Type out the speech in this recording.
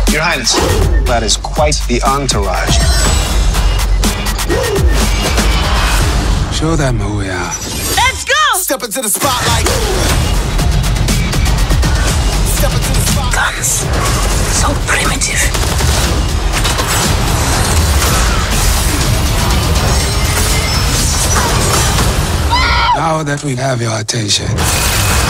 Your Highness, that is quite the entourage. Show them who we are. Let's go! Step into the spotlight. Step into the spotlight. Guns. So primitive. Now that we have your attention,